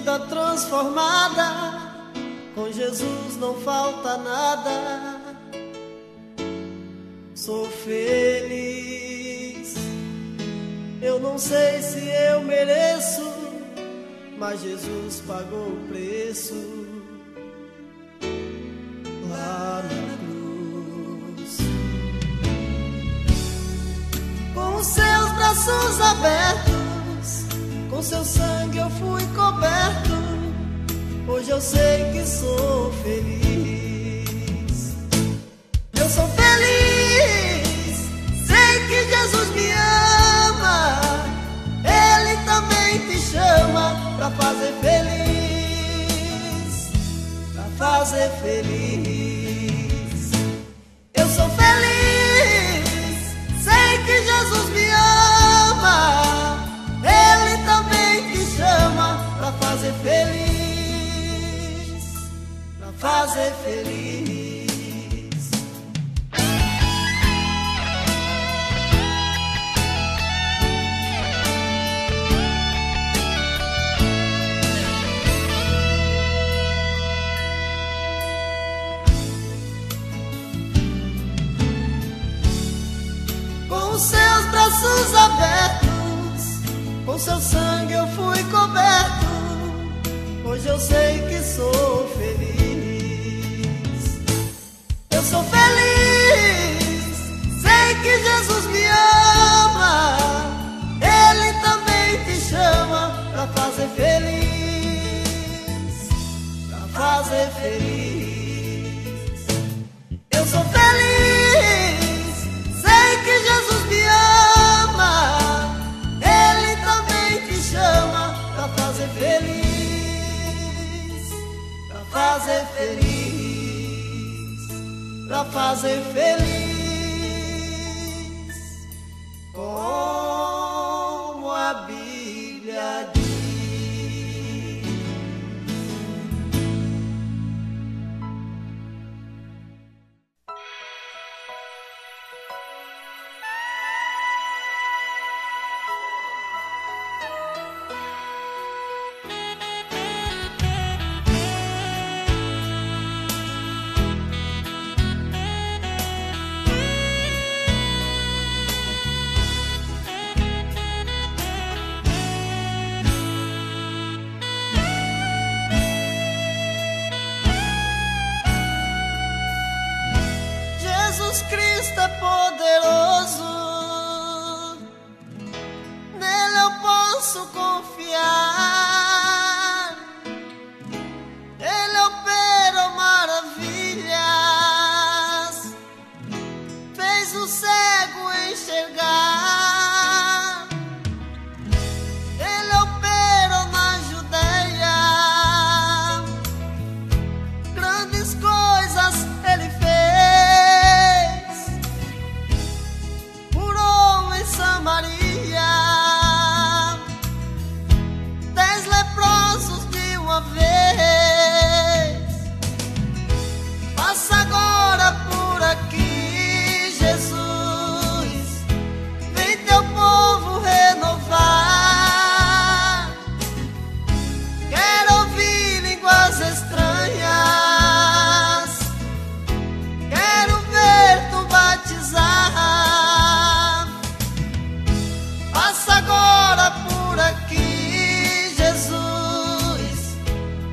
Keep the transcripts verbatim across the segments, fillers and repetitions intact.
vida transformada. Com Jesus não falta nada. Sou feliz. Eu não sei se eu mereço, mas Jesus pagou o preço lá na cruz. Com os seus braços abertos, com seu sangue eu fui coberto. Hoje eu sei que sou feliz. Eu sou feliz, sei que Jesus me ama. Ele também te chama pra fazer feliz, pra fazer feliz. Eu sou feliz, sei que Jesus me ama. Ele também te chama pra fazer feliz, pra fazer feliz. Com os seus braços abertos, com seu sangue eu fui coberto. Hoje eu sei que sou feliz. Eu sou feliz, sei que Jesus me ama. Ele também te chama pra fazer feliz, pra fazer feliz. Eu sou feliz, sei que Jesus me ama. Ele também te chama pra fazer feliz, pra fazer feliz, pra fazer feliz, como a Bíblia diz. Jesus Cristo é poderoso, nele eu posso confiar. Ele opera maravilhas, fez o cego enxergar. Ele opera na Judeia, grandes coisas ele fez. Maria, dez leprosos de uma vez. Passa agora por aqui, Jesus. Vem teu povo renovar. Quero ouvir línguas estranhas. Quero ver tu batizar. Passa agora por aqui, Jesus.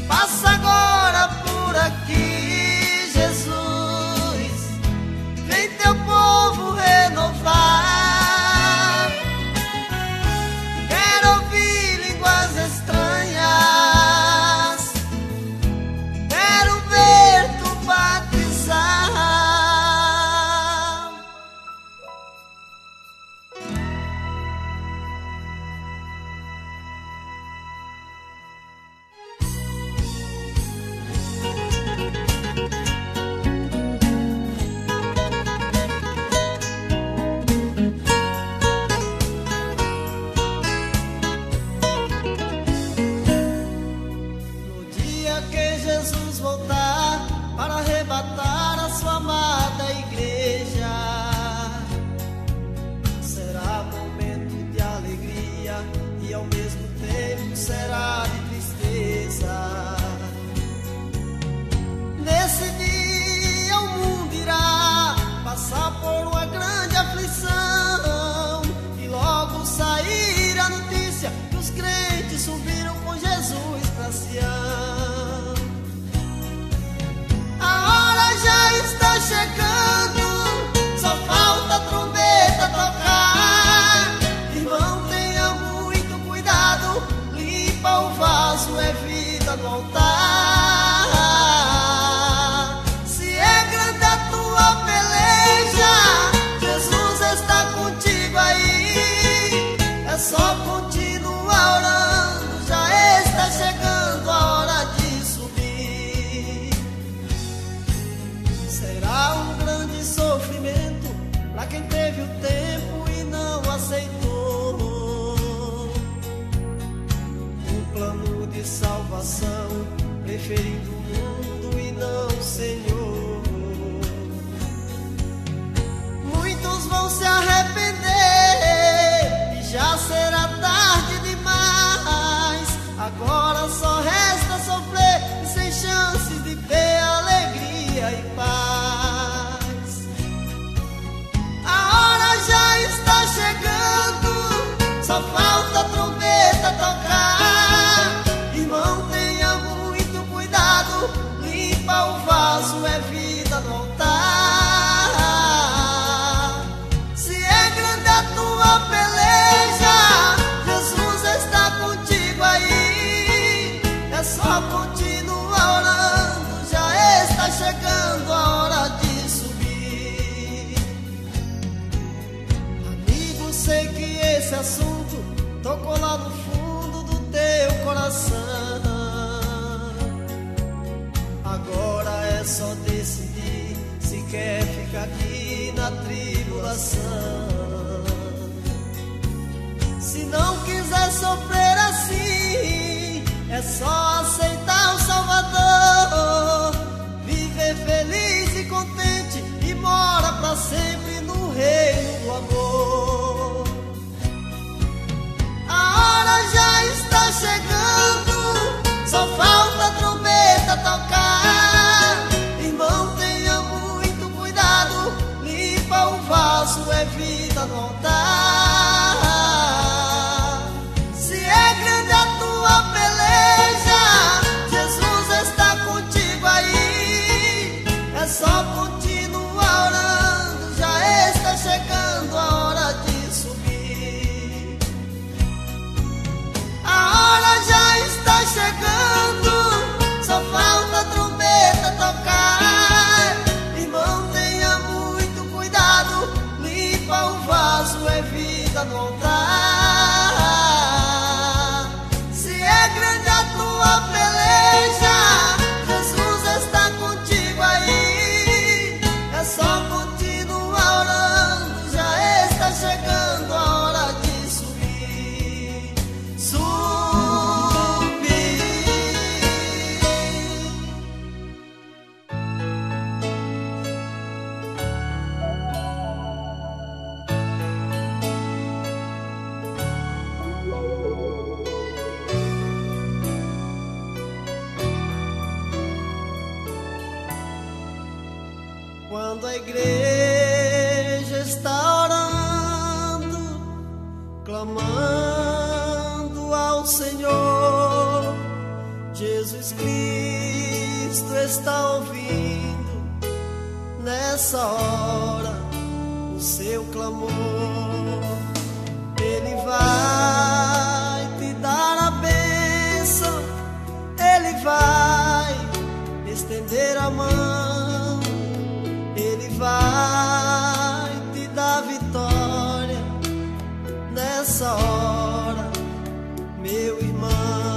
Passa agora por aqui, Jesus. Vem teu povo renovar. Quero ouvir línguas estranhas. Quero ver tu batizar. Jesus voltar para arrebatar a sua amada igreja, será momento de alegria e ao mesmo tempo será de tristeza. Nesse dia o mundo irá passar por uma grande aflição e logo sair a notícia que os crentes subiram com Jesus para Sião. Já está chegando, só falta a trombeta tocar. Irmão, tenha muito cuidado, limpa o vaso, é vida no altar. Se é grande a tua peleja, Jesus está contigo aí. É só continuar orando, já está chegando a hora de será um grande sofrimento para quem teve o tempo e não aceitou o plano de salvação, preferindo o mundo e não o Senhor. Muitos vão se arrepender e já será tarde demais. Agora só resta sofrer e sem chance de ter alegria e paz. A hora já está chegando, só falta a trombeta tocar. Irmão, tenha muito cuidado, limpa o vaso, é vida no altar. Se é grande a tua peleja, Jesus está contigo aí. É só continuar orando, já está chegando a hora de subir. Amigo, sei que esse assunto tocou lá no fundo do teu coração. Agora é só decidir se quer ficar aqui na tribulação. Se não quiser sofrer assim, é só aceitar o Salvador, viver feliz e contente e mora pra sempre no reino do amor. A hora já está chegando, só falta a trombeta tocar. Irmão, tenha muito cuidado, limpa o vaso, é vida no altar. Se é grande a tua peleja, Jesus está contigo aí. É só continuar orando, já está chegando a hora de subir. A hora já está chegando, só falta a trombeta tocar. Irmão, tenha muito cuidado, limpa o vaso, é vida no altar. Se é grande a tua peleja, Jesus está contigo aí. É só continuar orando, já está chegando a hora de subir. Subir. Quando a igreja está orando, clamando ao Senhor, Jesus Cristo está ouvindo nessa hora o seu clamor. Ele vai te dar a bênção, Ele vai estender a mão, Ele vai te dar vitória nessa hora, meu irmão.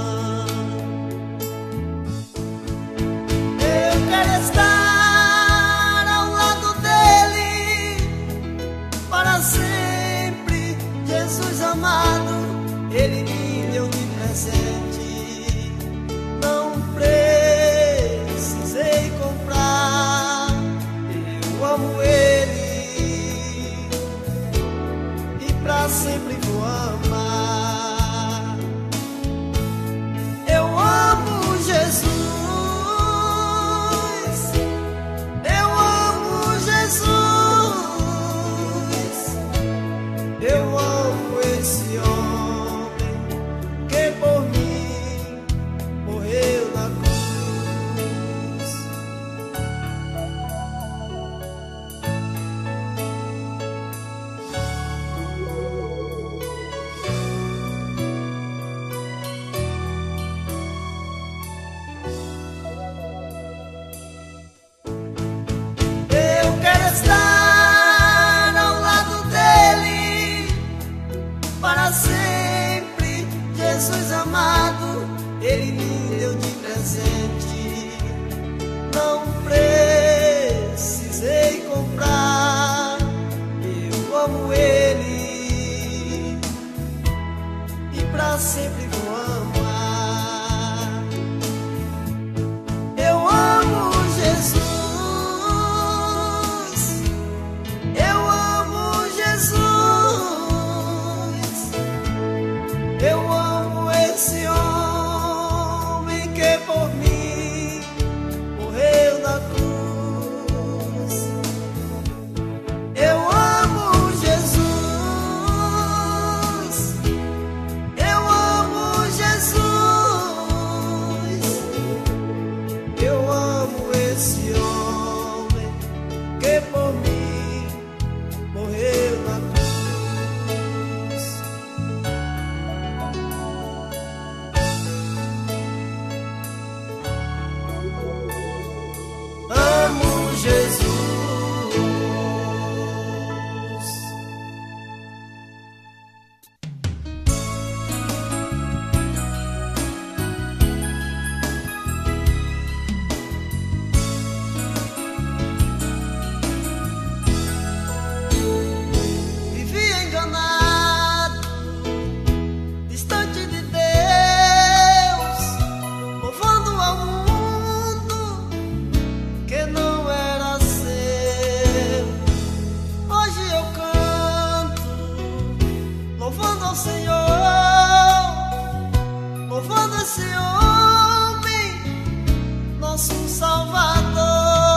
Eu quero estar ao lado dele para sempre, Jesus amado, ele me deu de presente. Não precisei comprar, eu amo ele e pra sempre vou amar. Eu amo Jesus, eu amo Jesus, eu amo esse homem que por mim morreu na cruz. Eu quero estar ao lado dele para sempre, Jesus amado, ele me deu de presente. Não precisei comprar, eu amo ele e pra sempre vou amar. Eu amo Jesus, eu amo Jesus, eu amo esse homem que por mim morreu na cruz. Eu amo Jesus, eu amo Jesus, eu amo esse homem que por mim morreu na cruz. Amo Jesus. Vivi enganado, distante de Deus, louvando ao mundo que não era seu. Hoje eu canto, louvando ao Senhor, louvando esse homem, nosso Salvador.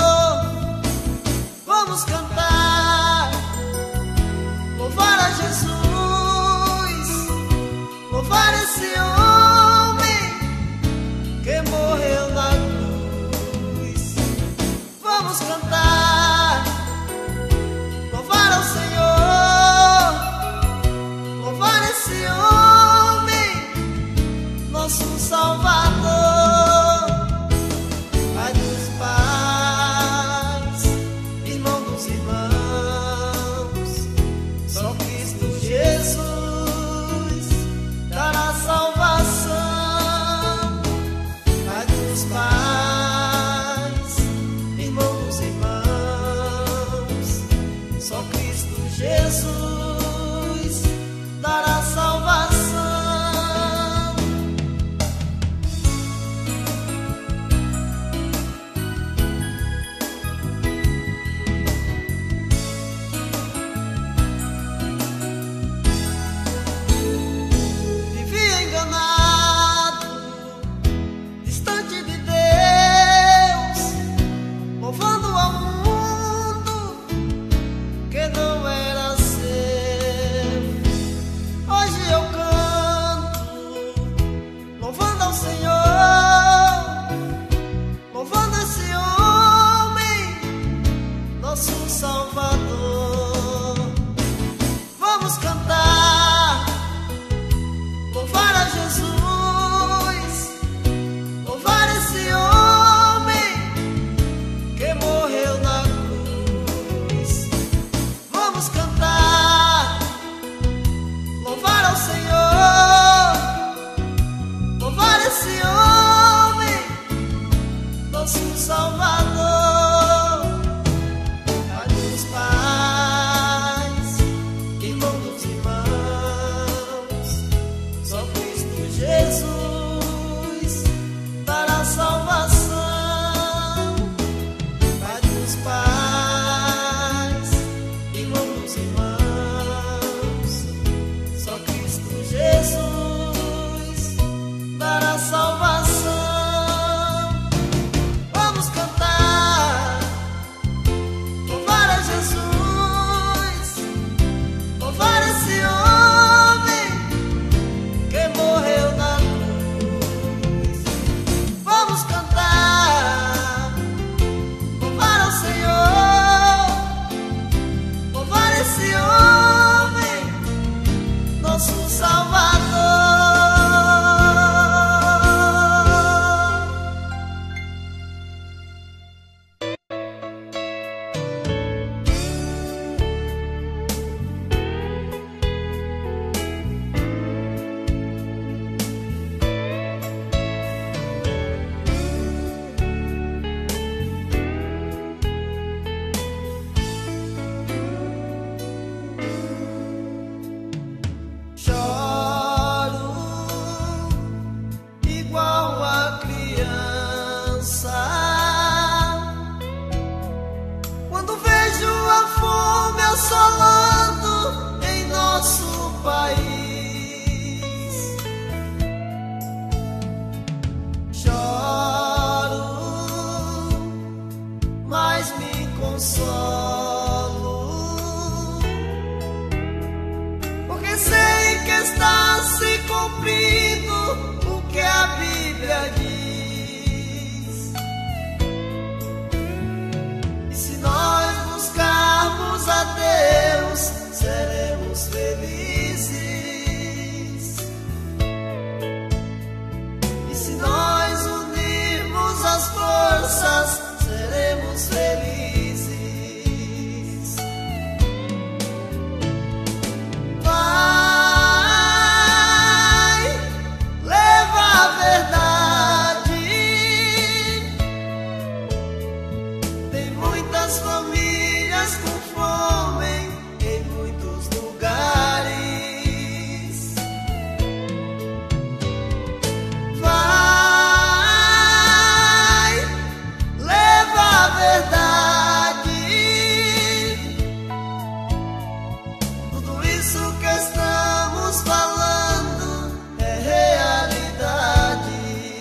Vamos cantar, louvar a Jesus, louvar esse homem que morreu na cruz. Vamos cantar, louvar ao Senhor, louvar esse homem, nosso Salvador. Pai dos pais, irmão dos irmãos, só Cristo Jesus dará salvação. Pai dos pais, irmão dos irmãos, só Cristo Jesus dará salvação. Vivi enganado, distante de Deus, criança. Quando vejo a fome assolando em nosso país, choro, mas me consolo, porque sei que está se cumprindo o que a Bíblia diz. E se nós buscarmos a Deus, seremos felizes. E se nós unirmos as forças, seremos felizes. Vai, leva a verdade. Tem muitas famílias com fome em muitos lugares. Vai, leva a verdade. Tudo isso que estamos falando é realidade.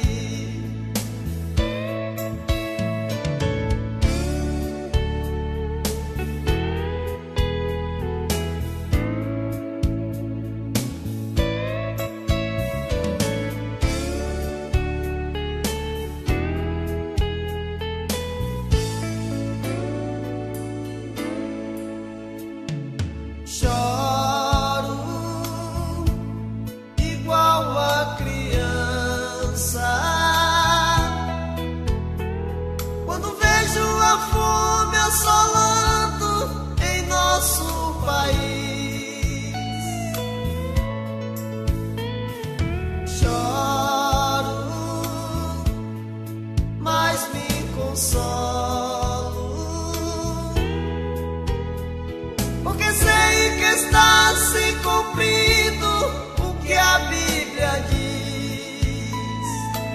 Choro igual a criança quando vejo a fome assolando em nosso país. Choro, mas me consolo, porque sei que está se cumprindo o que a Bíblia diz.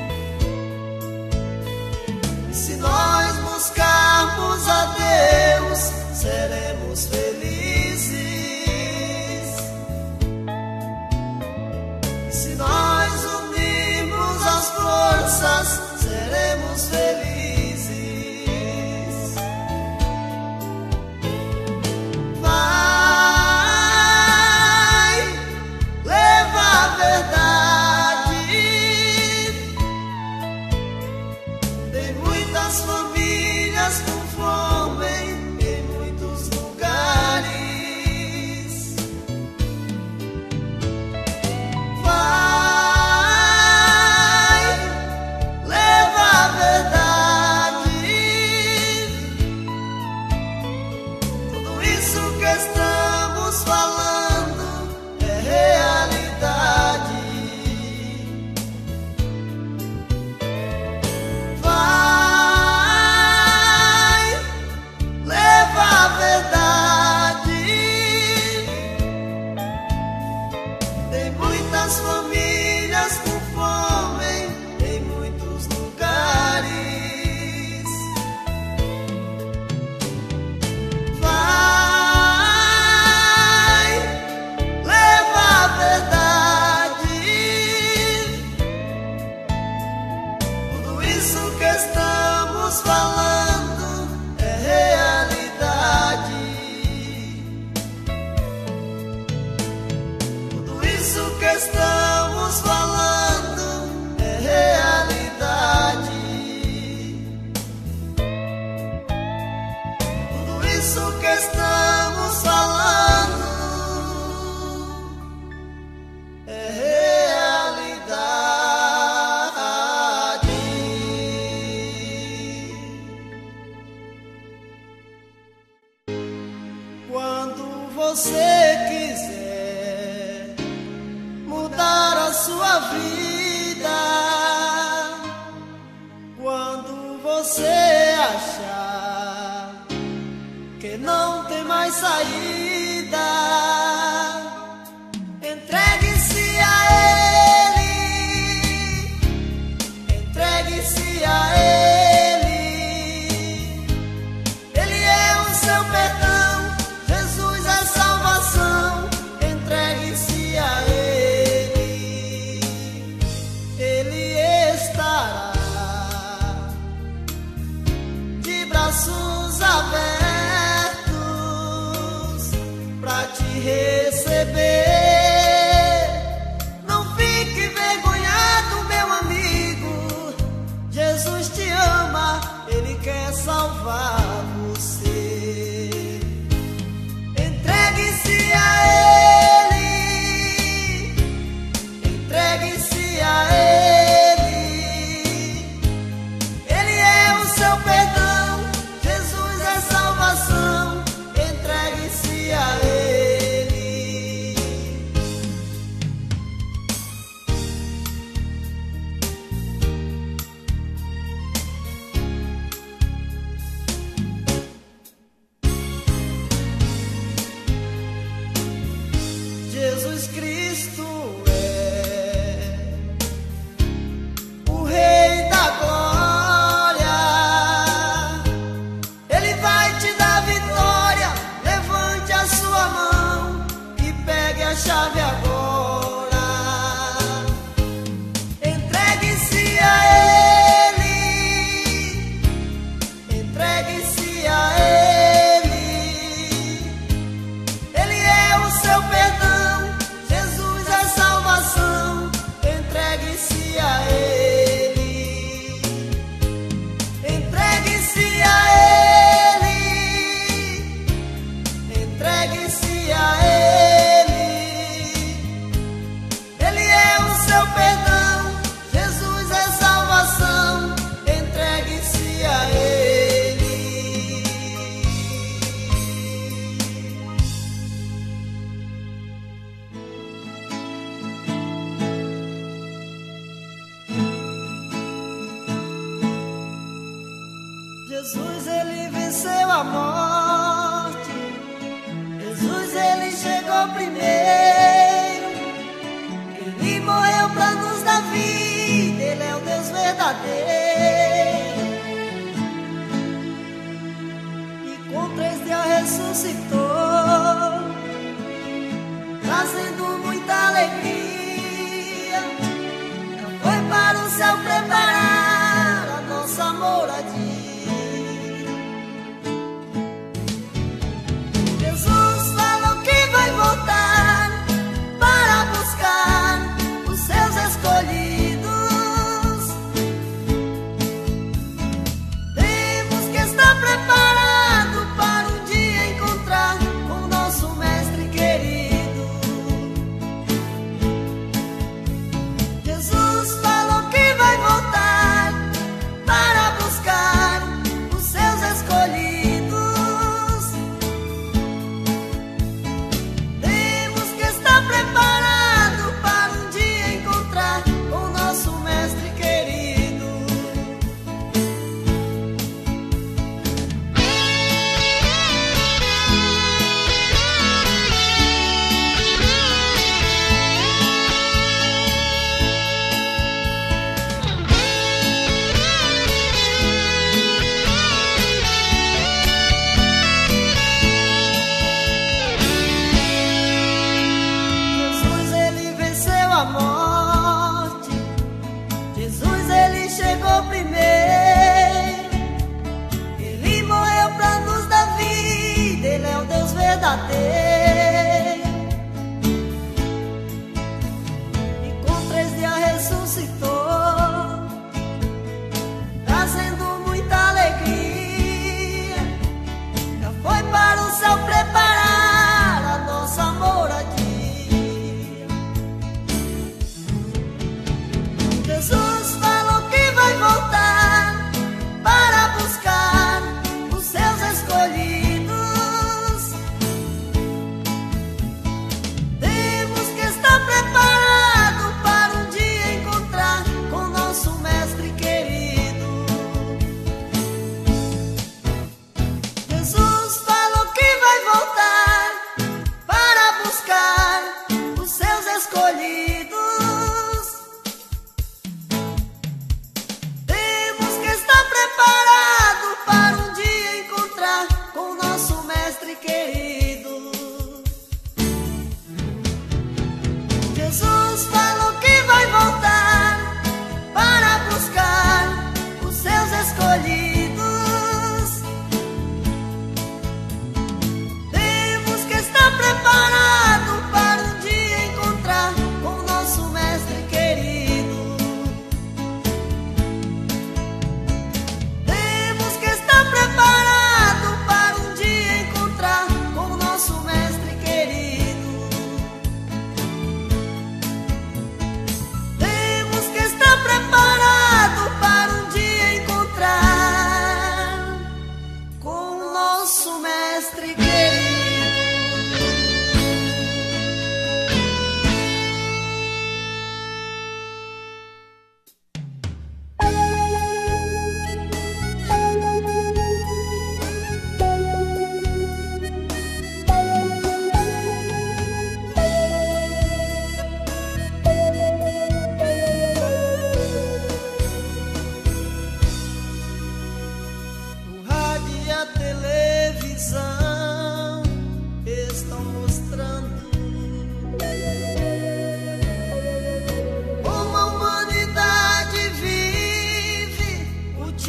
E se nós buscarmos a Deus, seremos felizes. E se nós unirmos as forças, seremos felizes. Vai, leva a verdade. Tem muitas famílias com fome em muitos lugares. Vai, leva a verdade. Tudo isso que estamos falando é realidade. Vai, leva a verdade. Tem muitas famílias com fome em muitos lugares. Vai, leva a verdade. Tudo isso que estamos falando é realidade. Tudo isso que estamos falando é realidade. Tudo isso que estamos falando é realidade. Quando você quiser mudar a sua vida, quando você achar que não tem mais saída, entregue-se a Ele, entregue-se Ele quer salvar você. Entregue-se a Ele, entregue-se a Ele. Ele é o seu perdão, Jesus é salvação. Entregue-se a Ele. Jesus Cristo é o Rei da glória. Ele vai te dar vitória. Levante a sua mão e pegue a chave agora. Entregue-se a Ele, entregue-se a Ele. Ele é o seu perdão, Jesus é salvação. Entregue-se a Ele, entregue-se a Ele, entregue-se a Ele. Ele é o seu perdão, Jesus é salvação. Entregue-se a Ele. Jesus, ele venceu a morte. Jesus, ele chegou primeiro. Ele morreu pra nos dar vida. Ele é o Deus verdadeiro. E com três dias ressuscitou, trazendo muita alegria. Já foi para o céu preparar a nossa moradia. Jesus falou que vai voltar para buscar os seus escolhidos. Temos que estar preparados para um dia encontrar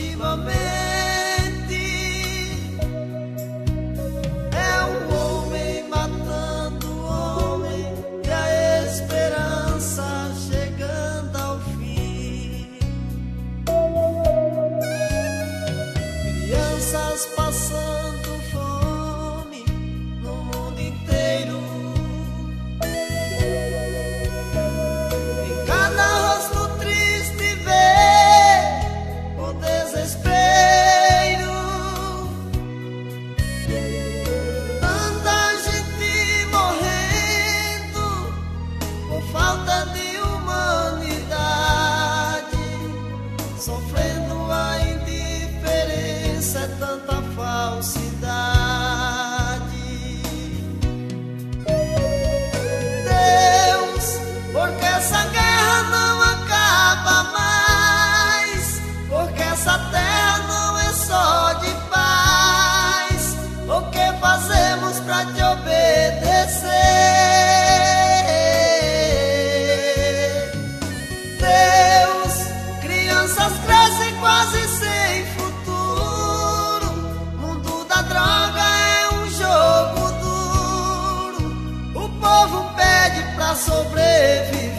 ultimamente é um homem matando homem e a esperança chegando ao fim. Crianças passando fome no mundo inteiro. Em cada rosto triste vê o desespero. Tanta gente morrendo por falta de humanidade, sofrendo a indiferença, é tanta falsidade. Deus, porque essa guerra não acaba mais, porque essa terra não é só de paz. O que fazemos pra te obedecer? Deus, crianças crescem quase sem futuro. Mundo da droga é um jogo duro. O povo pede pra sobreviver.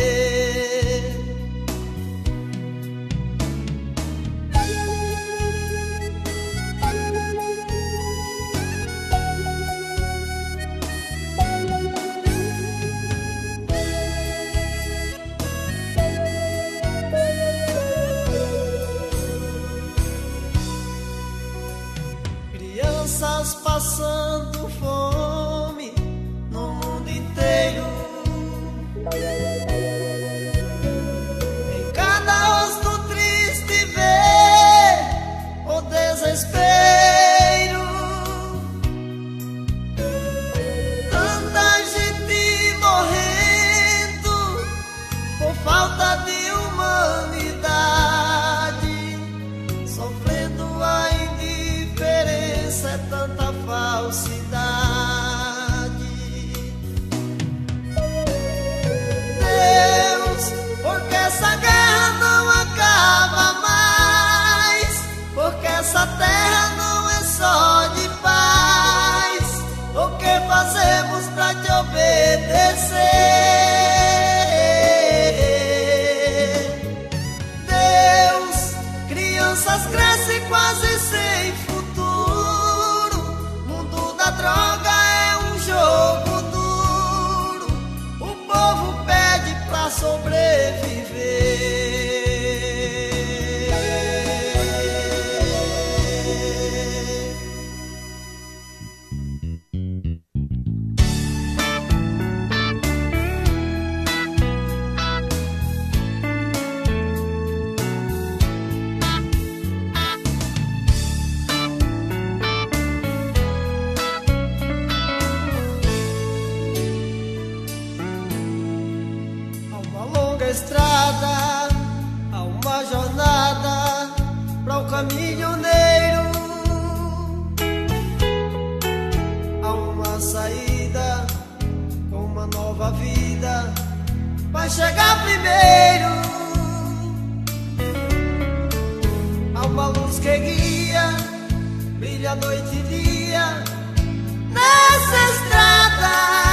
Crianças passando fome no mundo inteiro. Em cada rosto triste vê o desespero. Tanta gente morrendo por falta de humanidade, sofrendo a indiferença, é tanta falsidade. Deus, porque essa guerra não acaba mais, porque essa terra não é só de paz. O que fazemos pra te obedecer? Deus, crianças crescem quase sem futuro. Mundo da droga é um jogo duro. O povo pede pra sobreviver. Estrada, há uma jornada para o caminhoneiro, há uma saída com uma nova vida, vai chegar primeiro. Há uma luz que guia, brilha noite e dia nessa estrada.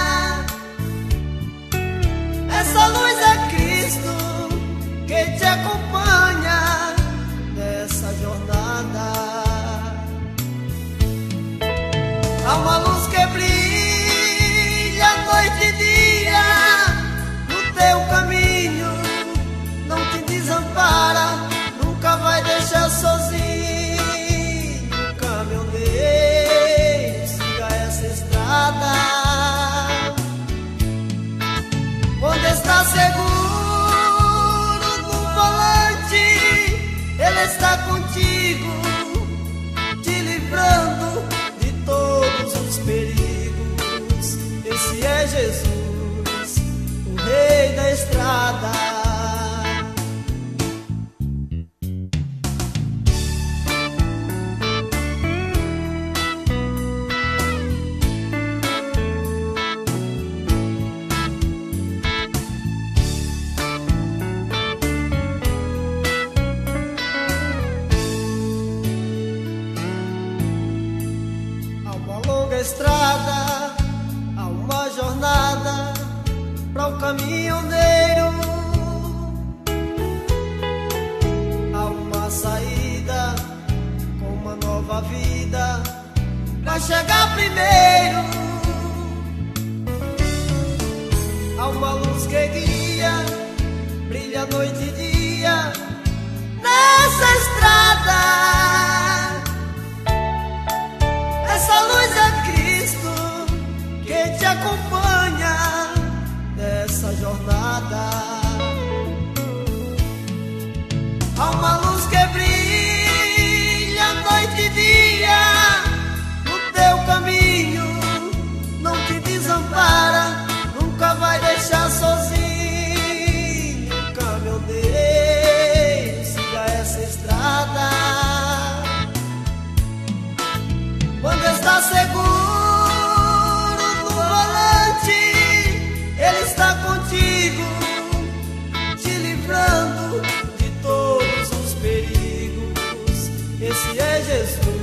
Essa luz é Cristo que te acompanha nessa jornada. Há uma luz que brilha noite e dia no teu caminho, não te desampara, nunca vai deixar sozinho. Caminhoneiro, siga essa estrada. Onde está seguro no volante, Ele está contigo, te livrando de todos os perigos. estrada há uma jornada para o caminhoneiro, há uma saída com uma nova vida para chegar primeiro, há uma luz que guia, brilha noite e dia nessa estrada. Essa luz é Cristo que te acompanha nessa jornada. Há uma luz que brilha noite e dia no teu caminho, não te desampara, nunca vai deixar sozinho. Caminhoneiro, siga essa estrada. Quando está seguro no volante, Ele está contigo, te livrando de todos os perigos. Esse é Jesus.